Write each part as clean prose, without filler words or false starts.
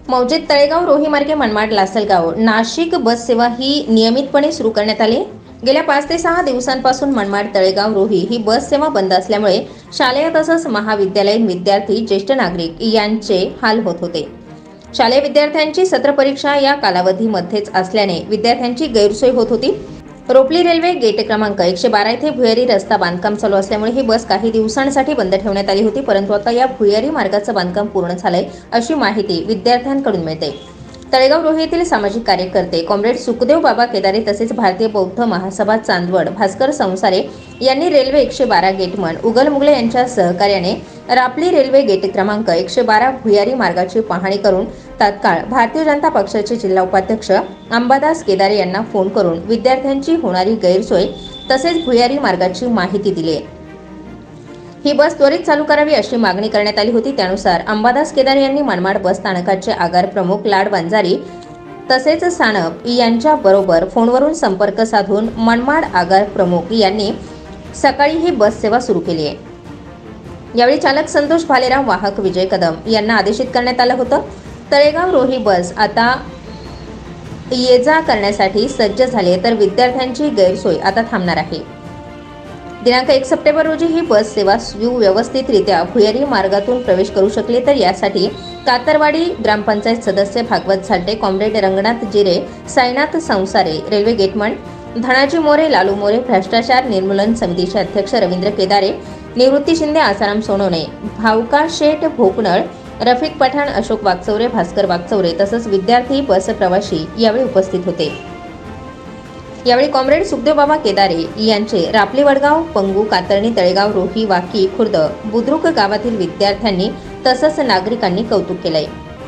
मौजेत तळेगाव रोही मार्गे मनमाड लासलगाव नाशिक बस सेवा ही नियमितपणे सुरू करण्यात आली। गेल्या 5 ते 6 दिवसांपासून मनमाड तळेगाव रोही ही बस सेवा बंद असल्यामुळे शालेय तसंच महाविद्यालयीन विद्यार्थी, ज्येष्ठ नागरिक यांचे हाल होत होते। शालेय विद्यार्थ्यांची सत्र परीक्षा या कालावधीमध्येच असल्याने विद्यार्थ्यांची गैरसोय होत होती। रोपली रेल्वे गेट क्रमांक 112 येथे भुयारी रस्ता बांधकाम चालू असल्यामुळे ही बस काही दिवसांसाठी बंद ठेवण्यात आली होती, परंतु आता या भुयारी मार्गाचं बांधकाम पूर्ण झालंय अशी माहिती विद्यार्थ्यांकडून मिळते। तळेगाव रोही येथील सामाजिक कार्यकर्ते कॉम्रेड सुखदेव बाबा केदारे तसेच भारतीय बौद्ध महासभा चांदवड भास्कर संसारे यांनी रेल्वे 112 गेटमन उगल मुगले यांच्या सहकार्याने रापली रेल्वे गेट क्रमांक 112 भुयारी मार्गाची पाहणी करून तात्काळ भारतीय जनता पक्षाचे जिल्हा उपाध्यक्ष अंबादास केदारे यांना फोन करून विद्यार्थ्यांची होणारी गैरसोय तसेच भुयारी मार्गाची माहिती दिली। ही बस त्वरित चालू करावी अशी मागणी करण्यात आली होती। त्यानुसार अंबादास केदारे यांनी मनमाड बस स्थानकाचे आगार प्रमुख लाड वंजारी तसेच सानप यांच्या बरोबर फोनवरून संपर्क साधून मनमाड आगार प्रमुख यांनी सकाळी ही बस सेवा सुरू केली आहे। यावेळी चालक संतोष भालेराव, वाहक विजय कदम यांना आदेशित करण्यात आलं होतं। तळेगाव रोही बस आता ये-जा करण्यासाठी सज्ज झाली तर विद्यार्थ्यांची गैरसोय आता थांबणार आहे। दिनांक 1 सप्टेंबर रोजी ही बस सेवा सुव्यवस्थितरित्या भुयारी मार्गातून प्रवेश करू शकली तर यासाठी कातरवाडी ग्रामपंचायत सदस्य Bhagwat झालटे, comrade Ranganath Jire, Sainath Sansare, railway gateman Dhanaji More, Lalu More, भ्रष्टाचार निर्मूलन समितीचे अध्यक्ष रवींद्र केदारे, निवृत्ती शिंदे, आसाराम सोनवणे, भावका शेठ भोकनळ, रफिक पठाण, अशोक वागचौरे, भास्कर वागचौरे तसंच विद्यार्थी बस प्रवासी यावेळी उपस्थित होते। यावेळी कॉम्रेड सुखदेव बाबा केदारे यांचे रापली वडगाव, पंगू, कातरणी, तळेगाव रोही, वाकी, खुर्द, बुद्रुक गावातील विद्यार्थ्यांनी तसंच नागरिकांनी कौतुक केलंय।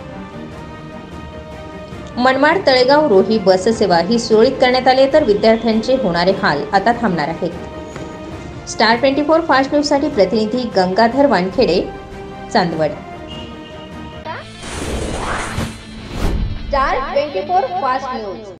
मनमाड तळेगाव रोही बस सेवा ही सुरळीत करण्यात आली तर विद्यार्थ्यांचे होणारे हाल आता थांबणार आहेत। स्टार 24 फास्ट न्यूज साठी प्रतिनिधी Gangadhar Wankhede, Chandwad. Star 24 fast news.